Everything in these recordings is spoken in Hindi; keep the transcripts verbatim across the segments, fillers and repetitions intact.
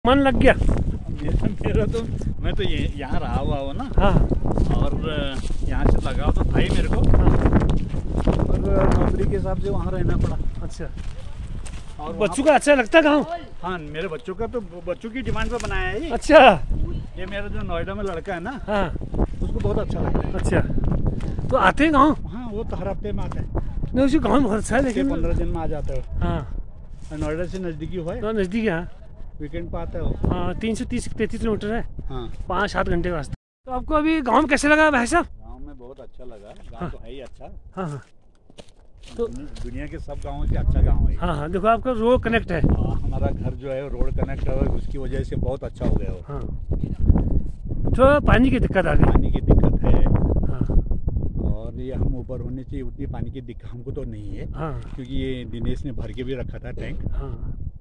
मन लग गया मेरा, मेरा तो मैं तो ये यहाँ रहा हुआ हूँ ना। हाँ। और यहाँ से लगा तो था ही मेरे को। हाँ। और नौकरी के हिसाब से वहाँ रहना पड़ा। अच्छा। और बच्चों का अच्छा लगता गाँव? हाँ, मेरे बच्चों का तो बच्चों की डिमांड पे बनाया है ये। अच्छा। ये मेरा जो नोएडा में लड़का है ना, हाँ, उसको बहुत अच्छा लगता है। अच्छा, तो आते हैं गाँव? हाँ, वो तो हर हफ्ते में आता है। नहीं, उसी गाँव में बहुत अच्छा है लेकिन पंद्रह दिन में आ जाता है। हाँ, नोएडा से नज़दीकी हुआ है, तो नज़दीक है। वीकेंड पे आता है वो। हाँ, तीन सौ तीस पैंतीस किलोमीटर है। हाँ, पाँच सात घंटे का रास्ता। तो आपको अभी गाँव में कैसे लगा भाई साहब? गाँव में बहुत अच्छा लगा। गाँव हाँ। तो है ही अच्छा। हाँ हाँ। तो दुनिया के सब गाँवों से अच्छा गाँव है। हाँ हाँ, देखो आपका रोड कनेक्ट है। हाँ, हमारा घर जो है रोड कनेक्ट है, उसकी वजह से बहुत अच्छा हो गया वो। हाँ, थोड़ा पानी की दिक्कत आ गई। पानी की दिक्कत है। हाँ। और ये हम ऊपर होने चाहिए, उतनी पानी की दिक्कत हमको तो नहीं है। हाँ। क्योंकि ये दिनेश ने भर के भी रखा था टैंक। हाँ।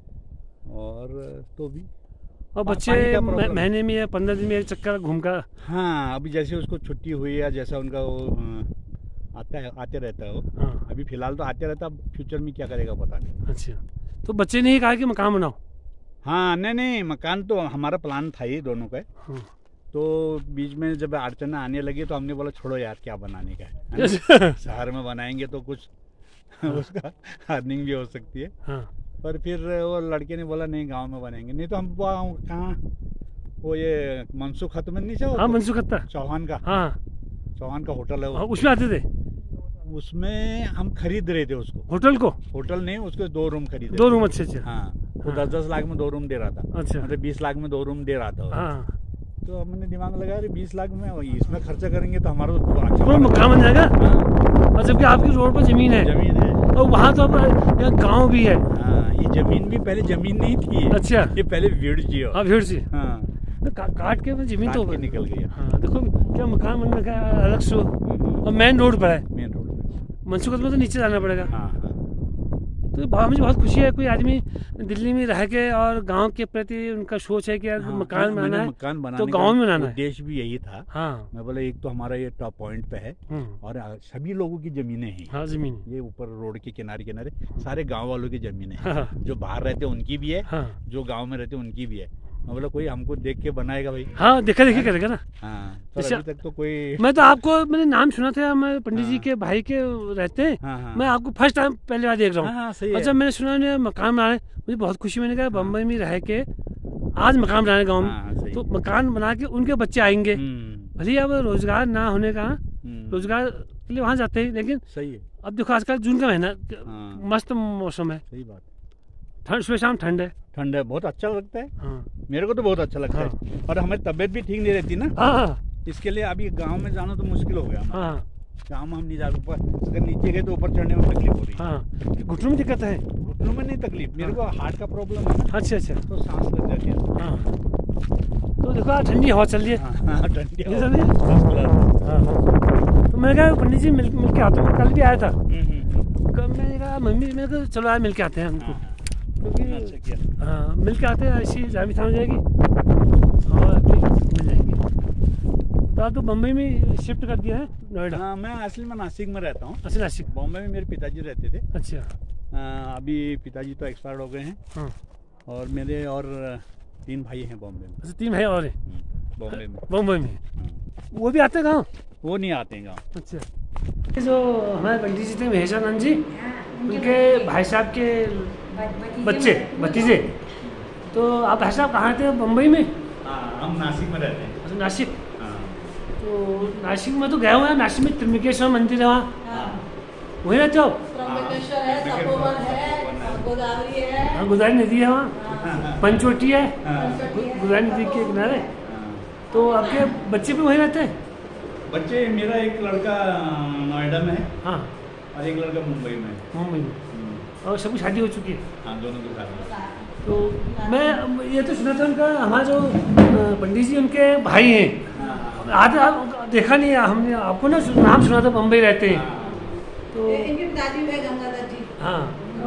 और तो भी और बच्चे महीने में या पंद्रह दिन में एक चक्कर घूम कर। हाँ, अभी जैसे उसको छुट्टी हुई या जैसा उनका वो आता है, आते रहता है वो। हाँ। अभी फिलहाल तो आते रहता, अब फ्यूचर में क्या करेगा पता नहीं। अच्छा, तो बच्चे ने कहा कि मकान बनाओ? हाँ, नहीं नहीं, मकान तो हमारा प्लान था ही दोनों का। हाँ। तो बीच में जब अड़चन आने लगी तो हमने बोला छोड़ो यार, क्या बनाने का है। शहर में बनाएंगे तो कुछ उसका अर्निंग भी हो सकती है। हाँ। पर फिर वो लड़के ने बोला नहीं, गांव में बनेंगे। नहीं तो हम कहाँ, वो ये मनसुख खत में नहीं था? हाँ, मनसुख खत्ता चौहान का। हाँ, चौहान का होटल है वो। हाँ, उसमें आते थे? उसमें हम खरीद रहे थे उसको। होटल को? होटल नहीं, उसके दो रूम खरीदे। दो रूम? अच्छे अच्छे। हाँ, वो दस दस लाख में दो रूम दे रहा था। अच्छा, मतलब बीस लाख में दो रूम दे रहा था। हाँ। तो हमने दिमाग लगाया बीस लाख में इसमें खर्चा करेंगे तो हमारा तो पूरा मकान बन जाएगा। हाँ। और जबकि आपकी रोड पर जमीन है। जमीन है और वहाँ तो यहाँ गाँव भी है। हाँ, ये जमीन भी पहले जमीन नहीं थी। अच्छा, ये पहले भीड़ जी हो। हाँ, भीड़ सी। हाँ, तो का, काट के जमीन तो निकल गई। हाँ, देखो क्या मकान बन रखा है अलग से। और मेन रोड पर है। मेन रोड पे। मनसुख में तो नीचे जाना पड़ेगा। हाँ हाँ। तो मुझे बहुत खुशी है कोई आदमी दिल्ली में रह के और गांव के प्रति उनका सोच है कि यार हाँ, मकान बनाना है, मकान बनाने तो गांव में बनाना है। उद्देश्य भी यही था। हाँ। मैं बोला एक तो हमारा ये टॉप पॉइंट पे है और सभी लोगों की जमीनें हैं। हाँ, जमीन ये ऊपर रोड के किनारे किनारे सारे गांव वालों की जमीनें हैं। हाँ। जो बाहर रहते हैं उनकी भी है। हाँ। जो गांव में रहते हैं उनकी भी है। मैं बोला कोई हमको देख के बनाएगा भाई। हाँ, देखा देखी करेगा ना। हाँ, तो अभी तक तो कोई। मैं तो आपको मैंने नाम सुना था, मैं पंडित जी के भाई के रहते हैं। हाँ, हाँ। मैं आपको फर्स्ट टाइम पहली बार देख रहा हूँ। हाँ, सही है। अच्छा, मैंने सुना है मकान बना रहे, मुझे बहुत खुशी। मैंने कहा बम्बई में रह के आज मकान बनाने गाँव में, तो मकान बना के उनके बच्चे आएंगे। भले अब रोजगार ना होने का, रोजगार के लिए वहाँ जाते हैं, लेकिन सही है। अब देखो आजकल जून का महीना, मस्त मौसम है। सही बात। ठंड, सुबह शाम ठंड है। ठंड है, बहुत अच्छा लगता है। हाँ। मेरे को तो बहुत अच्छा लगता हाँ। है। और हमारी तबीयत भी ठीक नहीं रहती ना। हाँ। इसके लिए अभी गांव में जाना तो मुश्किल हो गया। हाँ। गाँव में हम नहीं जा, ऊपर अगर नीचे गए तो ऊपर चढ़ने में तकलीफ हो रही है। हाँ, घुटनों में दिक्कत है? घुटनों में नहीं तकलीफ, मेरे को हार्ट का प्रॉब्लम है ना। अच्छा अच्छा। तो सांस लग जाती है। हाँ, तो देखो ठंडी हवा चल रही है। हाँ, ठंडी हवा। हाँ, तो मैं कहा पंडित जी मिल मिल के आता हूँ। कल भी आया था। मैंने कहा मम्मी, मैंने कहा चलो आज मिल के आते हैं हमको, क्योंकि हाँ मिल के आते हैं, ऐसी जान भी थाम जाएगी और मिल जाएंगे। तो आप तो बम्बई में शिफ्ट कर दिया है, नोएडा? हाँ, मैं असल में नासिक में रहता हूँ। अच्छा, नासिक। बॉम्बे में मेरे पिताजी रहते थे। अच्छा। आ, अभी पिताजी तो एक्सपायर्ड हो गए हैं। हाँ। और मेरे और तीन भाई हैं बॉम्बे में। अच्छा, तीन भाई और हैं बॉम्बे में? बॉम्बे में। वो भी आते हैं गाँव? वो नहीं आते हैं गाँव। अच्छा। जो हमारे पंडित जी थे महेशानंद जी, उनके भाई साहब के बच्चे भतीजे, तो आप भाई साहब कहाँ थे? बम्बई में? हाँ, हम नासिक में रहते हैं। अच्छा, नासिक। हाँ। तो नासिक में तो गया हुआ है, नासिक में त्र्यंबकेश्वर मंदिर है, वहाँ वहीं रहते हो? त्र्यंबकेश्वर है, तपोवन है, गोदावरी है। हाँ, गोदावरी नदी है वहाँ, पंचवटी है गोदावरी नदी के किनारे। तो आपके बच्चे भी वहीं रहते हैं? बच्चे, मेरा एक लड़का नोएडा में है। हाँ। और एक लड़का मुंबई में है। मुंबई में। और सबकी शादी हो चुकी है? हाँ, दोनों की शादी। तो मैं ये तो सुना था उनका, हमारे जो पंडित जी उनके भाई हैं, आज आप देखा नहीं है हमने, आपको ना नाम सुना था बम्बई रहते हैं। तो इनकी दादी है गंगाधर जी। हाँ,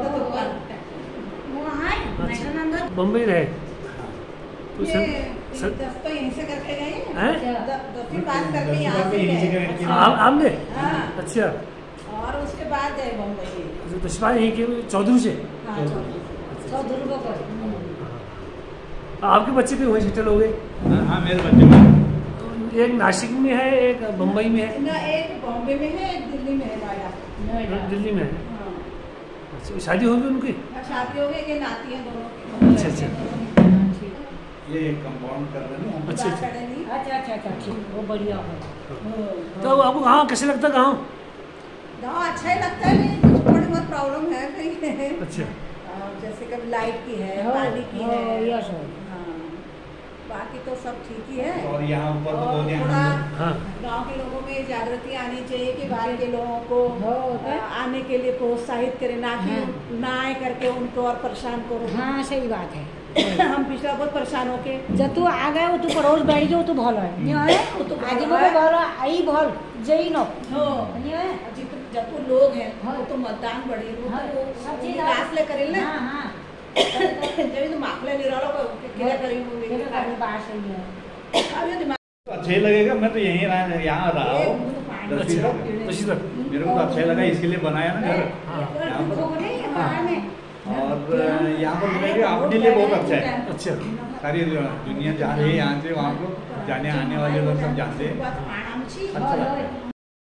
बम्बई रहे। तो सर दस तो यहीं से करके गए हैं, दसवीं पास करके यहाँ से गए। आपने? हाँ। अच्छा। और उसके बाद गए बम्बई। दसवीं यहीं के चौधरी से? चौधरी को। आपके बच्चे भी वहीं सेटल हो गए? हाँ हाँ, मेरे बच्चे भी। एक नासिक में है, एक मुंबई में है ना, एक बॉम्बे में है, एक दिल्ली में है, नोएडा। दिल्ली में है। हाँ। अच्छा, शादी होगी उनकी? शादी हो गई कि नाती है दोनों। अच्छा अच्छा। ये कंपाउंड कर रहे हैं। अच्छा अच्छा। अच्छा अच्छा अच्छा ठीक, वो बढ़िया है। तो आपको गाँव कैसे लगता है? गाँव गाँव अच्छा ही लगता है, लेकिन कुछ थोड़ी बहुत प्रॉब्लम है कहीं। अच्छा। जैसे कभी लाइट की है, पानी की है, यस हाँ, बाकी तो सब ठीक ही है। और यहाँ ऊपर तो और बहुत थोड़ा हाँ। गांव के लोगों में जागृति आनी चाहिए कि बाहर के लोगों को आ, आने के लिए प्रोत्साहित करें, ना कि हाँ। ना आए करके उनको और परेशान करो। हाँ सही बात है। हम पिछला बहुत परेशान होके जब तू आ गए तू पड़ोस बैठ गए तो भल है वो तो आज भल है। भल आई भल जई न हो जितने जब तो लोग हैं वो तो मतदान बढ़ी वो हाँ, तो सब चीज़ विकास ले करें ना। हाँ हाँ जब तो माखले नहीं रहा को क्या करें वो फिर विकास। बात सही है। अब ये दिमाग अच्छा ही लगेगा। मैं तो यहीं रहा, यहाँ रहा हूँ दसवीं तक। दसवीं तक। मेरे को तो अच्छा ही लगा, इसके लिए बनाया ना घर। यहाँ पर और यहाँ पर मुझे अपने लिए बहुत अच्छा है। अच्छा। सारी दुनिया जा रही है यहाँ से वहाँ को, जाने आने वाले लोग सब जानते हैं। अच्छा लगता है।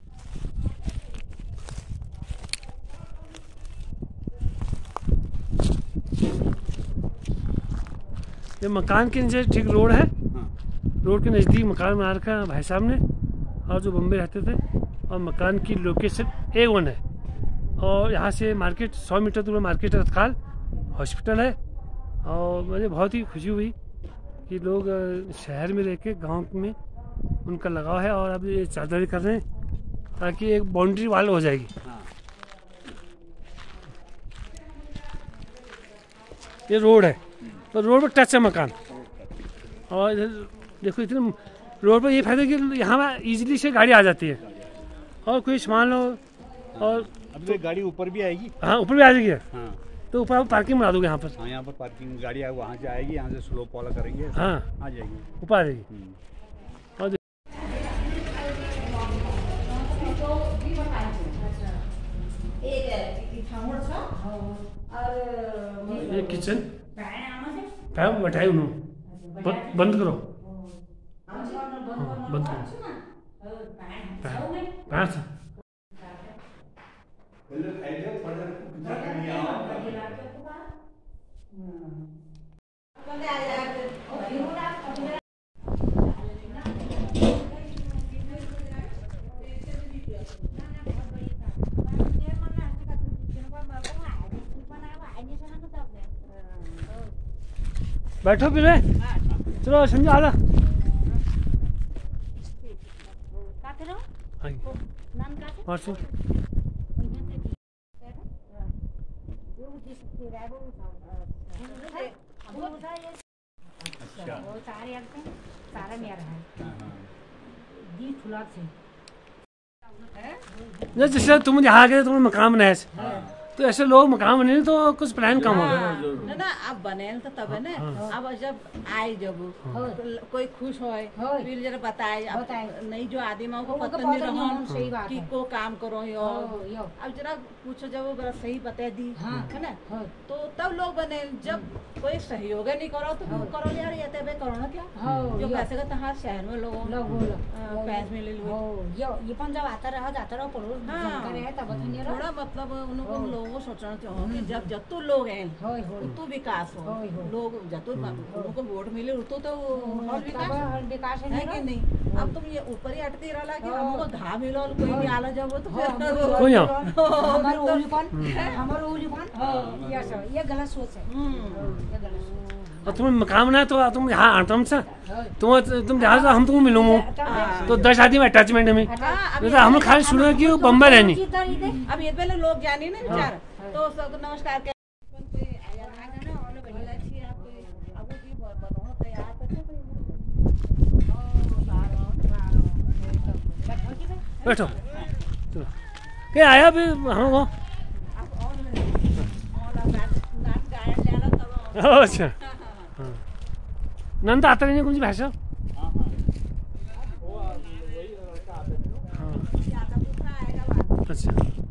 ये मकान के नीचे ठीक रोड है, हाँ। रोड के नज़दीक मकान बना रखा है भाई साहब ने, और जो बम्बई रहते थे। और मकान की लोकेशन ए वन है, और यहाँ से मार्केट सौ मीटर दूर मार्केट है, तत्काल हॉस्पिटल है। और मुझे बहुत ही खुशी हुई कि लोग शहर में रह के गाँव में उनका लगाव है, और अब ये चादरी कर रहे हैं ताकि एक बाउंड्री वाल हो जाएगी। ये रोड है, तो रोड पर टच है मकान। और इधर देखो, इतने रोड पर ये फायदा कि यहाँ इजीली से गाड़ी आ जाती है, और कोई सामान लो और अब तो गाड़ी ऊपर भी आएगी। हाँ ऊपर भी आ जाएगी। हाँ तो ऊपर आप पार्किंग बना दोगे यहाँ पर? हाँ, यहाँ पर पार्किंग गाड़ी वहाँ से आएगी, यहाँ से स्लोप वाला करेंगे। हाँ आ जाएगी, ऊपर आ जाएगी। और ये किचन पैप बैठाए उन्होंने, बंद बंद करो। हाँ, बंद करो पैर से। बैठो फिर, चलो संजय आ जा। और सुन, जैसे तुम यहाँ गए तुमने मकान बनाया, तो ऐसे लोग मकान बने तो कुछ प्लान कम होगा ना ना। अब बने तो तब है ना। अब जब आए जब तो कोई खुश होए फिर जरा बताए। अब नहीं जो आदमी को पता नहीं रहा कि को काम करो यो, अब जरा पूछो जब वो बड़ा सही बता दी है ना, तो तब लोग बने। जब कोई सहयोग नहीं करो तो करो यार, ये तब करो ना क्या जो पैसे का तहां शहर में लोगों पैसे में ले लो ये पण जब आता रहा जाता रहा पड़ोस जानकारी है तब नहीं रहा। थोड़ा मतलब उनको लोगों सोचना चाहिए कि जब जब तो लोग हैं तो विकास हो। लोग जब तो उनको वोट मिले तो तो और विकास विकास है कि नहीं। अब तुम ये ऊपर ही अटके रहा कि हमको घा मिलो कोई नहीं आला जब तो फिर कोई ना हमारे ओलीपन हमारे ओलीपन ये सब ये गलत सोच है। ये गलत सोच। और तुम मकान बनाया तो तुम यहाँ आटम से तुम तुम जहाँ से हम तुम मिलूंगा तो दस आदमी अटैचमेंट में। तो हम लोग खाली सुना कि वो बम्बई रहनी। अब ये पहले लोग जाने ना बेचारा तो सब नमस्कार के बैठो चलो क्या आया अभी हम वो। अच्छा हाँ, नंद आता नहीं कुछ भाषा। हाँ अच्छा